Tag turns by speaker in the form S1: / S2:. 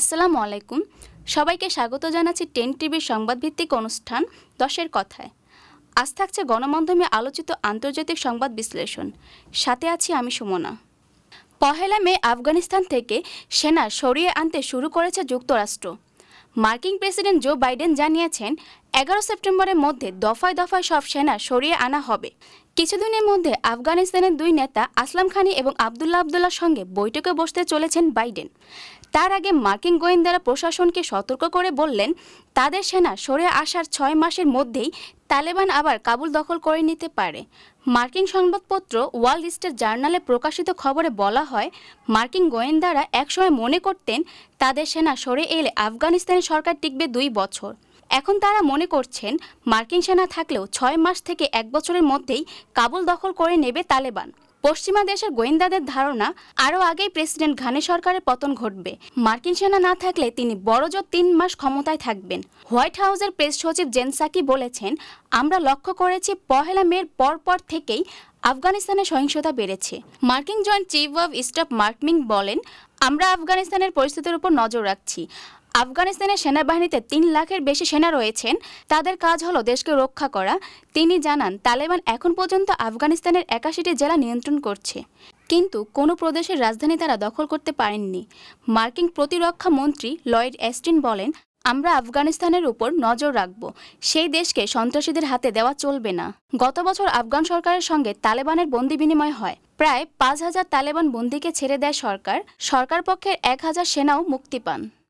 S1: আসসালামু আলাইকুম। সবাইকে স্বাগত জানাচ্ছি 10 টিভির সংবাদভিত্তিক অনুষ্ঠান দশের কথায়। আজ থাকছে গণমাধ্যমে আলোচিত আন্তর্জাতিক সংবাদ বিশ্লেষণ। সাথে আছি আমি সুমনা। পহেলা মে আফগানিস্তান থেকে সেনা সরিয়ে আনতে শুরু করেছে যুক্তরাষ্ট্র। মার্কিন প্রেসিডেন্ট জো বাইডেন জানিয়েছেন 11 সেপ্টেম্বরের মধ্যে দফায় দফায় সব সেনা সরিয়ে আনা হবে। কিছুদিনের মধ্যে আফগানিস্তানের দুই নেতা আসলাম খানি এবং আবদুল্লাহর সঙ্গে বৈঠকে বসতে চলেছেন বাইডেন। তার আগে মার্কিন গোয়েন্দারা প্রশাসনকে সতর্ক করে বললেন, তাদের সেনা সরে আসার 6 মাসের মধ্যেই তালেবান আবার কাবুল দখল করে নিতে পারে। মার্কিন সংবাদপত্র ওয়াল স্ট্রিট জার্নালে প্রকাশিত খবরে বলা হয়, মার্কিন গোয়েন্দারা একসময় মনে করতেন তাদের সেনা সরে এলে আফগানিস্তানের সরকার টিকবে 2 বছর। এখন তারা মনে করছেন মার্কিন সেনা থাকলেও 6 মাস থেকে 1 বছরের মধ্যেই কাবুল দখল করে নেবে তালেবান। পশ্চিমা দেশের গোয়েন্দাদের ধারণা, আরও আগেই প্রেসিডেন্ট ঘানি সরকারের পতন ঘটবে। মার্কিন সেনা না থাকলে তিনি বড়জোর 3 মাস ক্ষমতায় থাকবেন। হোয়াইট হাউসের প্রেস সচিব জেন সাকি বলেছেন, আমরা লক্ষ্য করেছি পহেলা মের পর থেকেই আফগানিস্তানে সহিংসতা বেড়েছে। মার্কিন joint chief of staff Mark মিং বলেন, আমরা আফগানিস্তানের পরিস্থিতির উপর নজর রাখছি। আফগানিস্তানের সেনাবাহিনীতে 3 লাখের বেশি সেনা রয়েছেন, তাদের কাজ হলো দেশকে রক্ষা করা। তিনি জানান, তালেবান এখন পর্যন্ত আফগানিস্তানের 81টি জেলা নিয়ন্ত্রণ করছে, কিন্তু কোনো প্রদেশের রাজধানী তারা দখল করতে পারেননি। মার্কিন প্রতিরক্ষা মন্ত্রী লয়েড অস্টিন বলেন, আমরা আফগানিস্তানের উপর নজর রাখব, সেই দেশকে সন্ত্রাসীদের হাতে দেওয়া চলবে না। গত বছর আফগান সরকারের সঙ্গে তালেবানের বন্দি বিনিময় হয়। প্রায় 5000 তালেবান বন্দীকে ছেড়ে দেয় সরকার পক্ষের 1000 সেনাও মুক্তি পান।